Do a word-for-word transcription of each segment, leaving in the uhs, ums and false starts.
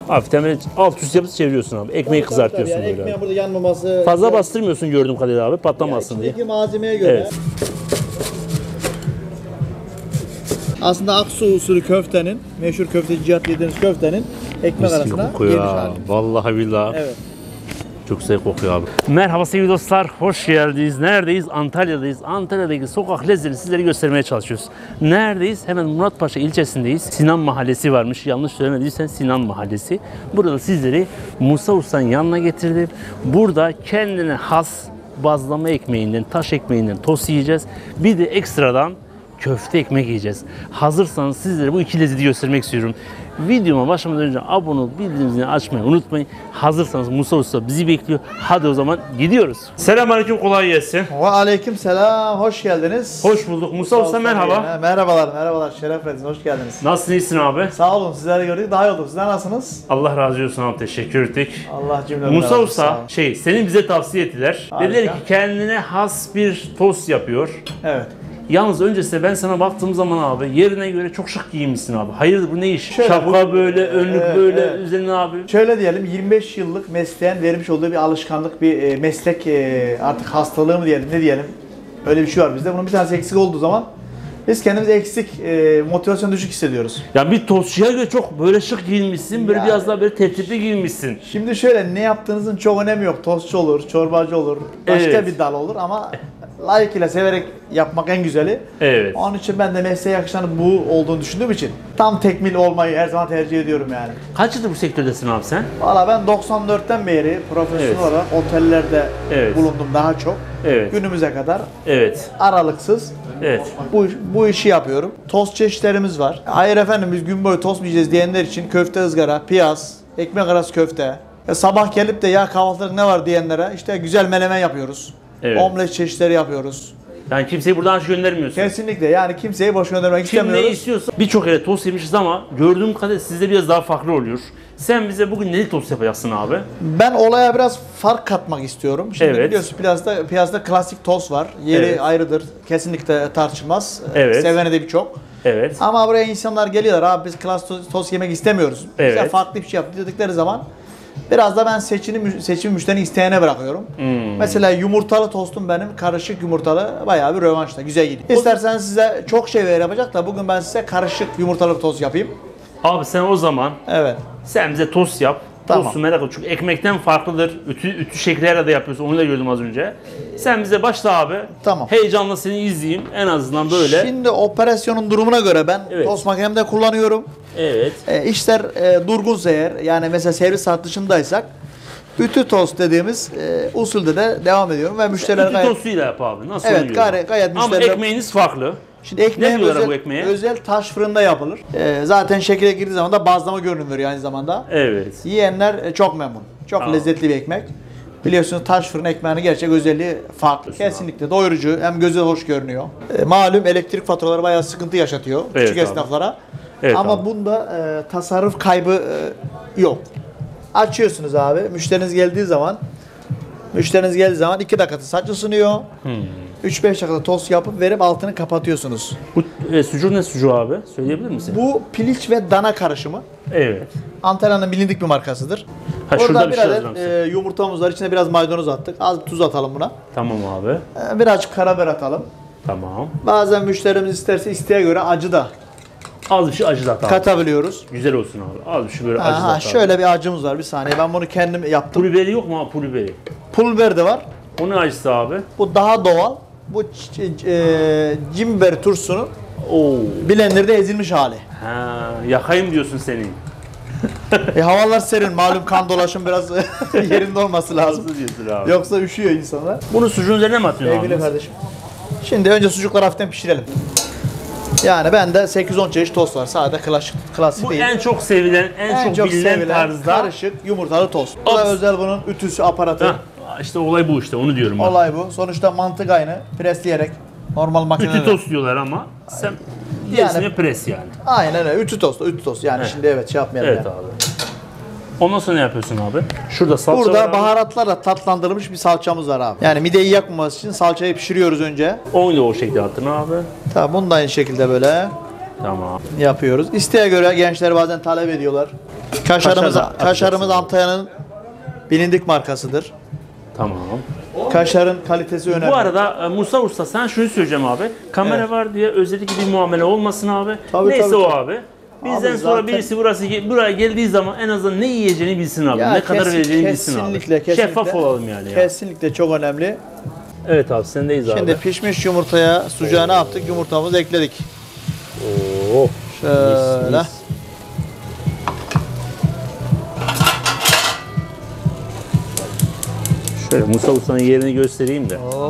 Hafiften böyle alt üst yapıp çeviriyorsun abi. Ekmeği Tabii, kızartıyorsun tabii, yani böyle. ekmeğin burada yanmaması. Fazla bastırmıyorsun gördüğüm kadarıyla abi. Patlamasın yani diye. içindeki malzemeye göre. Evet. Aslında Aksu usulü köftenin, meşhur köfteci Cihat yediğiniz köftenin ekmek Mis gibi arasına kokuyor yemiş ha. hali. Vallahi billahi. Evet. Çok güzel kokuyor abi. Merhaba sevgili dostlar, hoş geldiniz. Neredeyiz? Antalya'dayız. Antalya'daki sokak lezzetini sizlere göstermeye çalışıyoruz. Neredeyiz? Hemen Muratpaşa ilçesindeyiz. Sinan Mahallesi varmış. Yanlış söylemediysen Sinan Mahallesi. Burada sizleri Musa Usta'nın yanına getirdim. Burada kendine has bazlama ekmeğinden, taş ekmeğinden tost yiyeceğiz. Bir de ekstradan köfte ekmek yiyeceğiz. Hazırsanız sizlere bu iki lezzeti göstermek istiyorum. Videoma başlamadan önce abone olup bildirim zilini açmayı unutmayın. Hazırsanız Musa Usta bizi bekliyor. Hadi o zaman gidiyoruz. Selamünaleyküm, kolay gelsin. Ve aleyküm selam, hoş geldiniz. Hoş bulduk. Musa Usta merhaba. Ha, merhabalar, merhabalar. Şeref verdiniz, hoş geldiniz. Nasılsın, iyisin abi? Sağ olun, sizleri gördük. Daha iyi olduk. Sizler nasılsınız? Allah razı olsun abi, teşekkür ettik. Allah cümleden Musa razı olsun, Usta sağ olun. şey, senin bize tavsiye ettiler. Harika. Dediler ki kendine has bir tost yapıyor. Evet. Yalnız öncesinde ben sana baktığım zaman abi yerine göre çok şık giyinmişsin abi. Hayırdır, bu ne iş? Şöyle, Şapka bu- böyle, önlük Evet, böyle evet. üzerine abi. Şöyle diyelim, yirmi beş yıllık mesleğin vermiş olduğu bir alışkanlık, bir e, meslek e, artık hastalığı mı diyelim, ne diyelim. Öyle bir şey var bizde. Bunun bir tanesi eksik olduğu zaman biz kendimizi eksik, e, motivasyon düşük hissediyoruz. Ya bir tostçuya göre çok böyle şık giyinmişsin, böyle Yani- biraz daha böyle tertipli giyinmişsin. Şimdi şöyle, ne yaptığınızın çok önemi yok. Tostçu olur, çorbacı olur, başka Evet. bir dal olur ama layıkıyla severek yapmak en güzeli. Evet. Onun için ben de mesleğe yakışanın bu olduğunu düşündüğüm için tam tekmil olmayı her zaman tercih ediyorum yani. Kaç yıldır bu sektördesin abi sen? Valla ben doksan dörtten beri profesyonel Evet. olarak otellerde Evet. bulundum daha çok. Evet. Günümüze kadar Evet. aralıksız Evet. bu, bu işi yapıyorum. Tost çeşitlerimiz var. Hayır efendim biz gün boyu tost mu yiyeceğiz diyenler için köfte ızgara, piyaz, ekmek arası köfte. E, sabah gelip de ya kahvaltılık ne var diyenlere işte güzel menemen yapıyoruz. Evet. Omlet çeşitleri yapıyoruz. Yani kimseyi buradan aç göndermiyorsun. Kesinlikle yani kimseyi boş göndermek Kim ne istemiyoruz. istiyorsa birçok yere tost yemişiz ama gördüğüm kadarıyla sizde biraz daha farklı oluyor. Sen bize bugün ne tost yapacaksın abi? Ben olaya biraz fark katmak istiyorum. Şimdi Evet. biliyorsun piyasada, piyasada klasik tost var. Yeri Evet. ayrıdır. Kesinlikle tartışılmaz. Evet. Seveni de birçok. Evet. Ama buraya insanlar geliyorlar. Abi biz klasik tost, tost yemek istemiyoruz. Evet. Bize farklı bir şey yap dedikleri zaman biraz da ben seçimi, seçimi müşterinin isteyene bırakıyorum. Hmm. Mesela yumurtalı tostum benim karışık yumurtalı bayağı bir rövanşta. Güzel gidiyor. İsterseniz size çok şey ver yapacak da bugün ben size karışık yumurtalı bir tost yapayım. Abi sen o zaman Evet. sen bize tost yap. Tamam. Tostu merak et. Çünkü ekmekten farklıdır. Ütü, ütü şekillerle de yapıyorsun. Onu da gördüm az önce. Sen bize başla abi. Tamam. Heyecanla seni izleyeyim. En azından böyle. Şimdi operasyonun durumuna göre ben Evet. tost makinemde kullanıyorum. Evet. E, işler e, durgunsa eğer yani mesela servis saat dışındaysak ütü tost dediğimiz e, usulde de devam ediyorum ve müşteriler Ütü gayet... tostuyla yap abi. Nasıl Evet, oluyor? gayet- gayet Ama müşteriler- ekmeğiniz farklı. Şimdi ekmeğim Ne diyorlar özel, bu ekmeğe? özel taş fırında yapılır. E, zaten şekile girdiği zaman da bazlama görünüm veriyor aynı zamanda. Evet. Yiyenler e, çok memnun. Çok Aa. lezzetli bir ekmek. Biliyorsunuz taş fırın ekmeğinin gerçek özelliği farklı. Kesinlikle doyurucu hem göze hoş görünüyor. E, malum elektrik faturaları bayağı sıkıntı yaşatıyor Evet küçük abi. esnaflara. Evet Ama abi. bunda e, tasarruf kaybı e, yok. Açıyorsunuz abi. Müşteriniz geldiği zaman müşteriniz geldiği zaman iki dakikada saç ısınıyor. Hmm. üç beş dakikada tost yapıp verip altını kapatıyorsunuz. Bu e, sucuk ne sucuğu abi? Söyleyebilir misin? Bu piliç ve dana karışımı. Evet. Antalya'nın bilindik bir markasıdır. Ha, şurada Orada bir bir şey adet yazacağım e, yumurtamız var. İçine biraz maydanoz attık. Az tuz atalım buna. Tamam abi. E, birazcık karabiber atalım. Tamam. Bazen müşterimiz isterse isteğe göre acı da Az bir şey acı da at abi. katabiliyoruz. Güzel olsun abi. Az bir şey böyle acı da Aha, at abi. şöyle bir acımız var bir saniye. Ben bunu kendim yaptım. Pul biberi yok mu abi, pul biberi? Pul biber de var. O ne acısı abi? Bu daha doğal. Bu ç- e, cimber turşusunun Oo. blenderda ezilmiş hali. Ha, yakayım diyorsun senin. E, havalar serin. Malum kan dolaşım biraz yerinde olması lazım. Nasıl diyorsun abi? Yoksa üşüyor insanlar. Bunu sucuğun üzerine mi atıyorsun Sevgili abi? kardeşim. Şimdi önce sucukları hafiften pişirelim. Yani bende sekiz on çeşit tost var. Sadece klasik, klasik Bu değil. en çok sevilen, en, En çok, çok bilinen sevilen tarzda. karışık yumurtalı tost. Bu da Ops. özel bunun ütüsü, aparatı. Hah, işte olay bu işte, onu diyorum ben. Olay bu. Sonuçta mantık aynı. Presleyerek normal makinede. Ütü tost diyorlar ama sen gerisine Yani- pres yani. Aynen öyle. Ütü tost, ütü tost. Yani Evet. şimdi evet şey yapmayalım Evet yani. abi. Ondan sonra ne yapıyorsun abi? Şurada salça var Burada abi. baharatlarla tatlandırılmış bir salçamız var abi. Yani mideyi yakmaması için salçayı pişiriyoruz önce. Onu da o şekilde attın abi. Tamam bunu da aynı şekilde böyle. Tamam. yapıyoruz. İsteğe göre gençler bazen talep ediyorlar. Kaşarımız, Kaşar da kaşarımız yapacaksın. Antalya'nın bilindik markasıdır. Tamam. Kaşarın kalitesi önemli. Bu arada e, Musa Usta sen şunu söyleyeceğim abi. Kamera Evet. var diye özellikle bir muamele olmasın abi. Tabii, Neyse tabii, o tabii. abi. Bizden Abi sonra zaten- birisi burası buraya geldiği zaman en azından ne yiyeceğini bilsin abi. Ya ne kadar kesin- vereceğini bilsin abi. kesinlikle, kesinlikle. Şeffaf olalım yani. Ya. Kesinlikle çok önemli. Evet abi sendeyiz abi. Şimdi pişmiş yumurtaya sucuğa ne yaptık? Yumurtamızı ekledik. Oo. Şöyle. Mis, mis. Şöyle Musa Usta'nın yerini göstereyim de. Hop.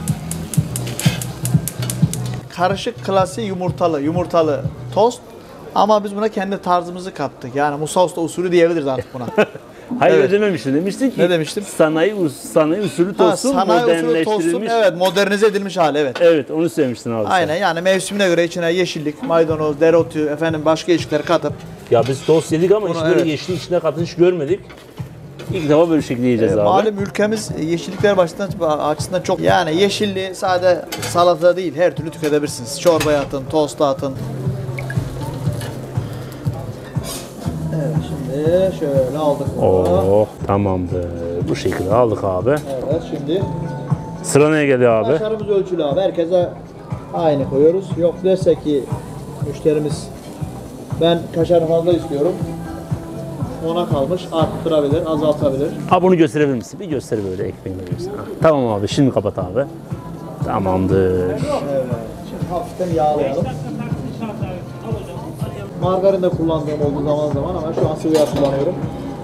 Karışık klasik yumurtalı, yumurtalı tost. Ama biz buna kendi tarzımızı kattık. Yani Musa Usta usulü diyebiliriz artık buna. Hayır Evet. dememiştin. Demiştin ki Ne demiştim? sanayi, us- sanayi usulü Ha, tostun sanayi usulü tostun modernleştirilmiş. evet modernize edilmiş hali evet. Evet onu söylemiştin abi. sen. Aynen yani mevsimine göre içine yeşillik, maydanoz, dereotu, efendim başka yeşillikleri katıp Ya biz tost yedik ama hiç Bunu, böyle evet. yeşil içine katış görmedik. İlk defa böyle şekilde yiyeceğiz e, abi. malum ülkemiz yeşillikler başından açısından çok yani yeşilliği sade salata değil her türlü tüketebilirsiniz. Çorbaya atın, tosta atın. Evet şimdi şöyle aldık bunu. Oh tamamdır. Bu şekilde aldık abi. Evet şimdi Sıra neye geliyor abi? kaşarımız ölçülü abi. Herkese aynı koyuyoruz. Yok derse ki müşterimiz ben kaşarı fazla istiyorum. Ona kalmış. Arttırabilir, azaltabilir. Abi bunu gösterebilir misin? Bir göster böyle ekmeğini göster. Ha, tamam abi şimdi kapat abi. Tamamdır. Evet. Şimdi hafiften yağlayalım. Margarin de kullandığım oldu zaman zaman ama şu an sıvı yağ kullanıyorum.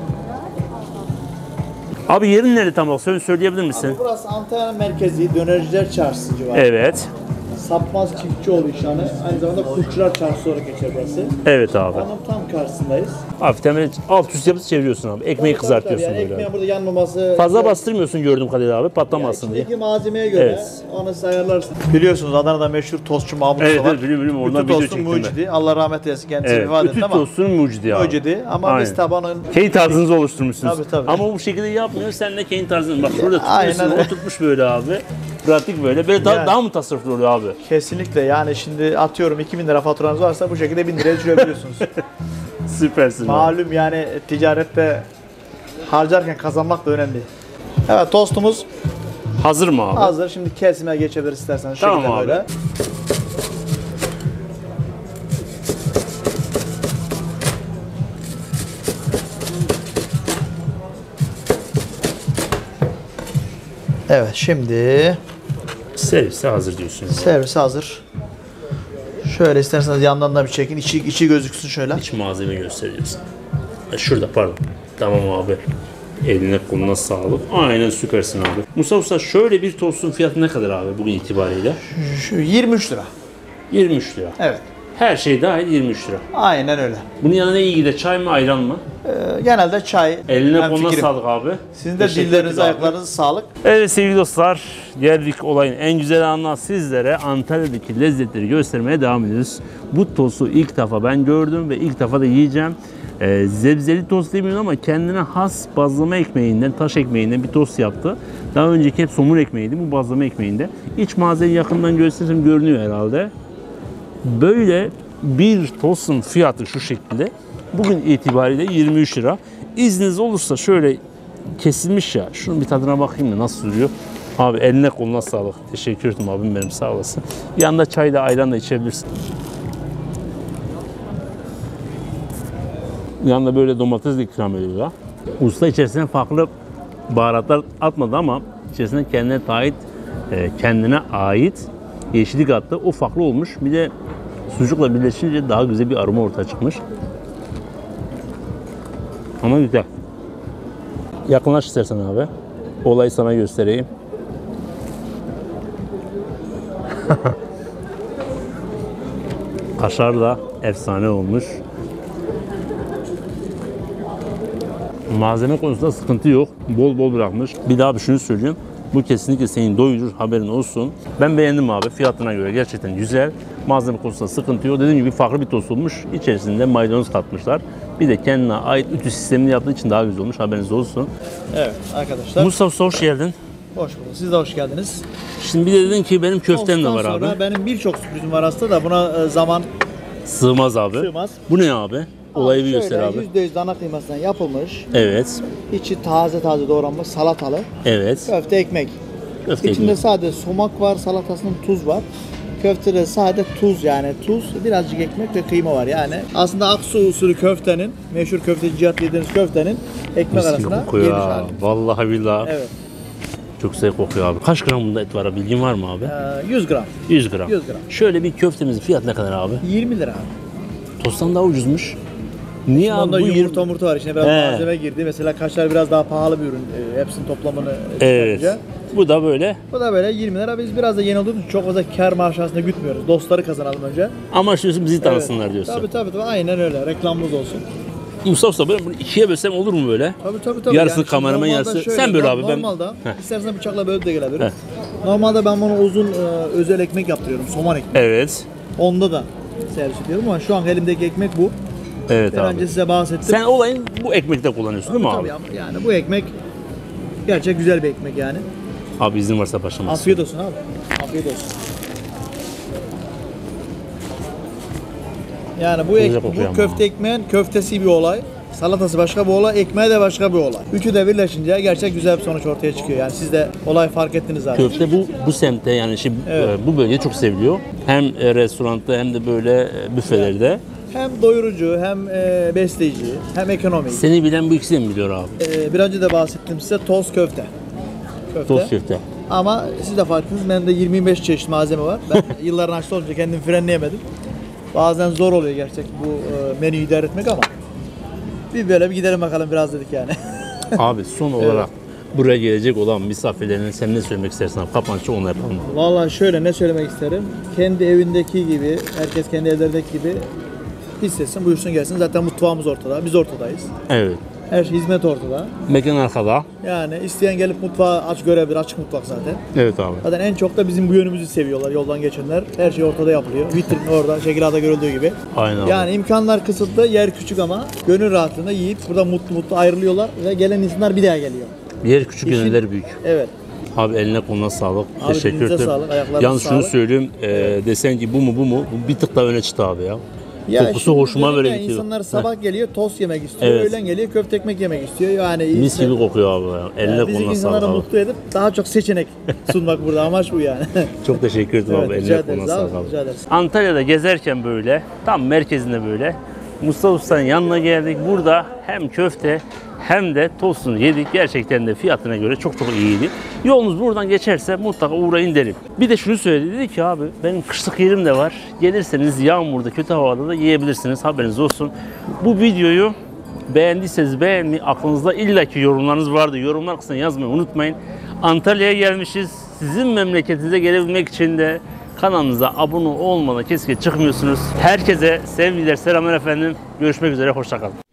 Abi yerin nerede tam olarak? Söyle- Söyleyebilir misin? Burası Antalya merkezi Dönerciler Çarşısı civarı. Evet. Sapmaz Çiftçioğlu işhanı. Aynı zamanda Kuşçular Çarşısı olarak geçer burası. Evet abi. Onun tam karşısındayız. Hafiften böyle alt üst yapıp çeviriyorsun abi. Ekmeği Tabii, tabii, kızartıyorsun yani böyle. ekmeğin burada yanmaması. Fazla bastırmıyorsun gördüğüm kadarıyla abi patlamasın diye. İçindeki malzemeye göre Evet. onu siz ayarlarsınız. Biliyorsunuz Adana'da meşhur tostçu Mahmut Evet, Usta var. evet, biliyorum, biliyorum. Oradan Ütü video tostun çektim ben. mucidi. Allah rahmet eylesin kendisi Evet. vefat etti Ütü ama. tostunun mucidi abi. Mucidi ama Aynen. biz tabanın Kendi tarzınızı oluşturmuşsunuz. Tabii, tabii. Ama bu şekilde yapmıyor. Sen de kendi tarzını. Bak şurada Aynen tutuyorsun. öyle. Oturtmuş böyle abi. Pratik böyle. Böyle daha, Yani. daha mı tasarruflu oluyor abi? kesinlikle yani şimdi atıyorum iki bin lira faturanız varsa bu şekilde bin liraya düşürebiliyorsunuz. Süpersin. abi. Malum yani ticarette harcarken kazanmak da önemli. Evet tostumuz Hazır mı abi? hazır. Şimdi kesime geçebiliriz isterseniz. Şu Tamam şekilde abi. böyle. Evet şimdi Servise hazır diyorsunuz. servis hazır. Şöyle isterseniz yandan da bir çekin. İçi, içi gözüksün şöyle. İç malzeme gösteriyorsun. Ha, şurada pardon. Tamam abi. Eline koluna sağlık. Aynen süpersin abi. Musa Usta şöyle bir tostun fiyatı ne kadar abi bugün itibariyle? Şu yirmi üç lira. yirmi üç lira. Evet. Her şey dahil yirmi üç lira. Aynen öyle. Bunun yanına ne iyi gider? Çay mı ayran mı? Ee, genelde çay. Eline hem koluna fikrim. sağlık abi. Sizin de Teşekkür dillerinize, ederim abi. ayaklarınıza sağlık. Evet sevgili dostlar, geldik olayın en güzel anına sizlere Antalya'daki lezzetleri göstermeye devam ediyoruz. Bu tostu ilk defa ben gördüm ve ilk defa da yiyeceğim. Ee, zebzeli tost demiyorum ama kendine has bazlama ekmeğinden, taş ekmeğinden bir tost yaptı. Daha önceki hep somun ekmeğiydi, bu bazlama ekmeğinde. İç malzemeyi yakından gösterirsem görünüyor herhalde. Böyle bir tostun fiyatı şu şekilde. Bugün itibariyle yirmi üç lira. İzniniz olursa şöyle kesilmiş ya. Şunun bir tadına bakayım da nasıl duruyor. Abi eline koluna sağlık. Teşekkür ederim abim benim sağ olasın. Yanında çay da ayran da içebilirsin. Yanında böyle domates de ikram ediyorlar. Usta içerisine farklı baharatlar atmadı ama içerisine kendine ait, kendine ait yeşillik attı. O farklı olmuş. Bir de sucukla birleşince daha güzel bir aroma ortaya çıkmış. Ama güzel. Yakınlaş istersen abi. Olayı sana göstereyim. Kaşar da efsane olmuş. Malzeme konusunda sıkıntı yok. Bol bol bırakmış. Bir daha bir şunu söyleyeyim. Bu kesinlikle senin doyurur, haberin olsun. Ben beğendim abi. Fiyatına göre gerçekten güzel. Malzeme konusunda sıkıntı yok. Dediğim gibi farklı bir tost olmuş. İçerisinde maydanoz katmışlar. Bir de kendine ait ütü sistemini yaptığı için daha güzel olmuş. Haberiniz olsun. Evet arkadaşlar. Mustafa Usta hoş geldin. Hoş bulduk. Siz de hoş geldiniz. Şimdi bir de dedin ki benim köftem de Tosttan var sonra abi. benim birçok sürprizim var aslında da buna e, zaman Sığmaz abi. Sığmaz. Bu ne abi? Olayı bir Şöyle göster abi. yüzde yüz dana kıymasından yapılmış. Evet. İçi taze taze doğranmış salatalı. Evet. Köfte ekmek. Köfte İçinde ekmek. sadece sumak var, salatasının tuz var. Köftede sadece tuz yani tuz, birazcık ekmek ve kıyma var yani. Aslında Aksu usulü köftenin, meşhur köfteci Cihat yediğiniz köftenin ekmek Mis gibi arasına kokuyor yemiş ha. hali. Vallahi billahi. Evet. Çok güzel kokuyor abi. Kaç gram bunda et var abi? Bilgin var mı abi? Ee, yüz gram. yüz gram. yüz gram. Şöyle bir köftemizin fiyatı ne kadar abi? yirmi lira abi. Tosttan daha ucuzmuş. Niye abi Onda bu yumurta yirmi- murta var, içine biraz He. malzeme girdi. Mesela kaşar biraz daha pahalı bir ürün. Ee, hepsinin toplamını Evet. çıkarınca. Bu da böyle. Bu da böyle yirmi lira. Biz biraz da yeni olduğumuz için çok fazla kar marjı aslında gütmüyoruz. Dostları kazanalım önce. Ama diyorsun bizi tanısınlar Evet. diyorsun. Tabii tabii tabii. Aynen öyle. Reklamımız olsun. Mustafa Usta ben bunu ikiye bölsem olur mu böyle? Tabii tabii tabii. Yarısı şimdi kameraman, normalde yarısı- şöyle, sen böl no- abi, ben- Normalde Heh. istersen bıçakla bölüp de gelebilir. Heh. Normalde ben bunu uzun e, özel ekmek yaptırıyorum. Soman ekmek. Evet. Onda da servis ediyorum ama şu an elimdeki ekmek bu. Evet Ben abi. önce size bahsettim. Sen olayın bu ekmekte kullanıyorsun değil mi abi? Tabii ama yani bu ekmek gerçek güzel bir ekmek yani. Abi izin varsa başlamak Afiyet olsun abi. Afiyet olsun. Yani bu, ek, Güzel kokuyor bu ama. köfte ekmeğin köftesi bir olay. Salatası başka bir olay, ekmeği de başka bir olay. Üçü de birleşince gerçek güzel bir sonuç ortaya çıkıyor. Yani siz de olay fark ettiniz zaten. Köfte bu bu semtte yani şimdi Evet. e, bu bölgede çok seviliyor. Hem e, restoranda hem de böyle e, büfelerde. Hem doyurucu, hem e, besleyici, hem ekonomik. Seni bilen bu ikisini mi biliyor abi? E, bir önce de bahsettim size toz köfte. Köfte. Tost köfte. Ama siz de fark ettiniz, bende yirmi beş çeşit malzeme var. Ben yılların aşçı olunca kendimi frenleyemedim. Bazen zor oluyor gerçek bu e, menüyü idare etmek ama bir böyle bir gidelim bakalım biraz dedik yani. Abi son olarak buraya gelecek olan misafirlerine sen ne söylemek istersen abi, kapanışı onunla yapalım. Vallahi şöyle ne söylemek isterim. Kendi evindeki gibi, herkes kendi evlerindeki gibi hissetsin, buyursun gelsin. Zaten mutfağımız ortada, biz ortadayız. Evet. Her şey, hizmet ortada. Mekan arkada. Yani isteyen gelip mutfağı aç görebilir, açık mutfak zaten. Evet abi. Zaten en çok da bizim bu yönümüzü seviyorlar yoldan geçenler. Her şey ortada yapılıyor. Vitrin orada, şekilada görüldüğü gibi. Aynen abi. Yani imkanlar kısıtlı, yer küçük ama gönül rahatlığında yiyip burada mutlu mutlu ayrılıyorlar ve gelen insanlar bir daha geliyor. Yer küçük, İşin- gönüller büyük. Evet. Abi eline koluna sağlık. Abi Teşekkür dilinize ederim. sağlık, ayaklarınıza Yalnız şunu sağlık. söyleyeyim. E, desen ki bu mu bu mu? Bu bir tık daha öne çıktı abi ya. Ya Kokusu şimdi hoşuma dedim böyle ya, gidiyor. İnsanlar Heh. sabah geliyor tost yemek istiyor, Evet. öğlen geliyor köfte ekmek yemek istiyor. Yani Mis işte- gibi kokuyor abi ya. Eline yani bizi koluna insanları sağlık abi. mutlu edip daha çok seçenek sunmak burada, amaç bu yani. Çok teşekkür ederim Evet, abi. rica Eline koluna ederiz abi, sağlık abi. rica ederiz. Antalya'da gezerken böyle, tam merkezinde böyle Mustafa Usta'nın yanına geldik. Burada hem köfte hem de tostunu yedik. Gerçekten de fiyatına göre çok çok iyiydi. Yolunuz buradan geçerse mutlaka uğrayın derim. Bir de şunu söyledi, dedi ki abi benim kışlık yerim de var. Gelirseniz yağmurda, kötü havada da yiyebilirsiniz. Haberiniz olsun. Bu videoyu beğendiyseniz beğenmeyi, aklınızda illaki yorumlarınız vardı. Yorumlar kısmına yazmayı unutmayın. Antalya'ya gelmişiz. Sizin memleketinize gelebilmek için de kanalımıza abone olmadan kesinlikle çıkmıyorsunuz. Herkese sevgiler, selamlar efendim. Görüşmek üzere, hoşça kalın.